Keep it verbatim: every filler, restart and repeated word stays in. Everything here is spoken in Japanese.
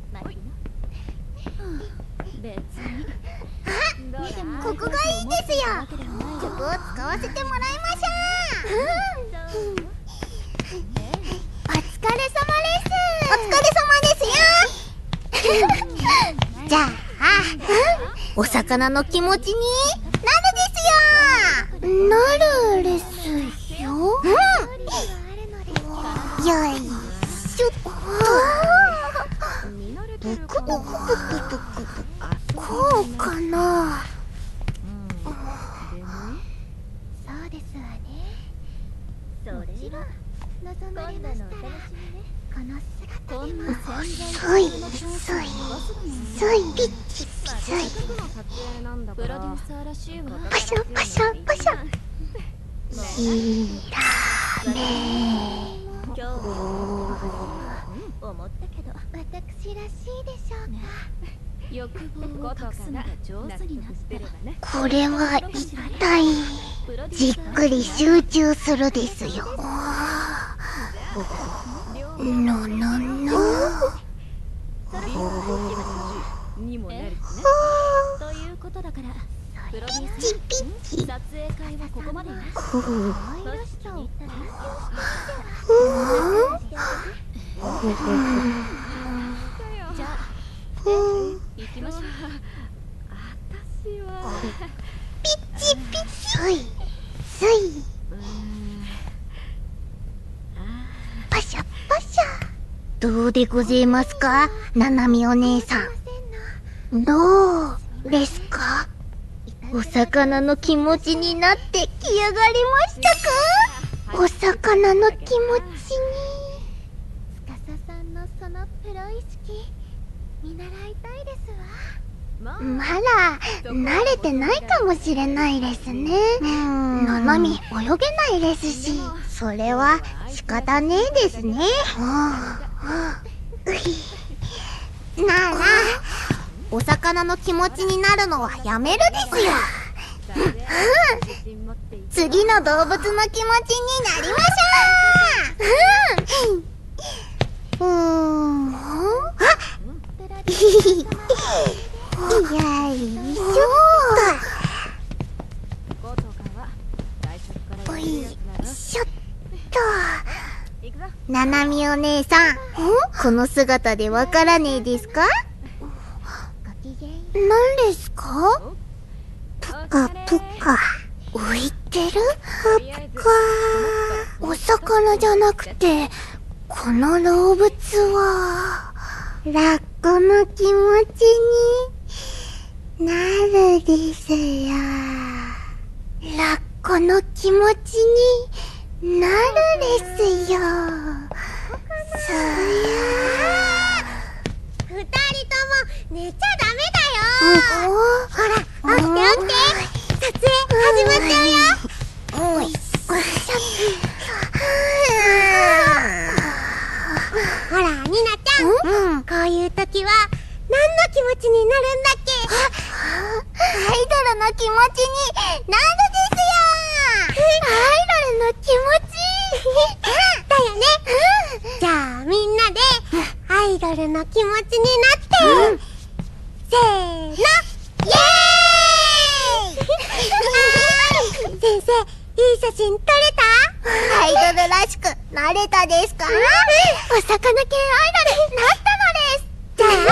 別に。 ここがいいんですよ。ここを使わせてもらいましょう。お疲れ様です。お疲れ様ですよ。じゃあお魚の気持ちになるですよ。なるですよ。うん。よいしょっと。ブクブクブクブクブク。こうかな。そうですわね。それは望まれましたらこの姿でもそいそいそいピッチピッチプロデューサーらしいわ。 パシャパシャパシャひらめ今日は思ったけど私らしいでしょうか。 欲望を隠すのが上手になってればね。 これは一体じっくり集中するですよ。のののにもなるしね。ということだからプロデューサーピッチ撮影会はここまでよ。 こうじゃあ行きましょう。私はピッチピッチスイスイパシャパシャ。どうでございますか、ななみお姉さん。どうですか。お魚の気持ちになってきやがりましたか。お魚の気持ちに。司さんのそのプロ意識見習いたいですわ。まだ慣れてないかもしれないですね。ななみ泳げないですし、それは仕方ねえですね。ならお魚の気持ちになるのはやめるですよ。次の動物の気持ちになりましょう。うん。あっよいしょっと。おいしょっと。ななみお姉さん、この姿でわからねえですか。何ですか。ぷかぷか浮いてる。ぷかお魚じゃなくてこの動物はラッコの気持ちになるですよ。ラッコの気持ちになるですよ。そや二人とも寝ちゃダメだよ。ほら起きて起きて、撮影始まっちゃうよ。おいしょ。ほらニナちゃん、こういう時は何の気持ちになるんだっけ。アイドルの気持ちになるですよ。アイドルの気持ちだよね。じゃあみんなでアイドルの気持ちになって、せーのイエーイ。先生、いい写真撮れた？アイドルらしくなれたですか？お魚系アイドルになったのです。じゃあ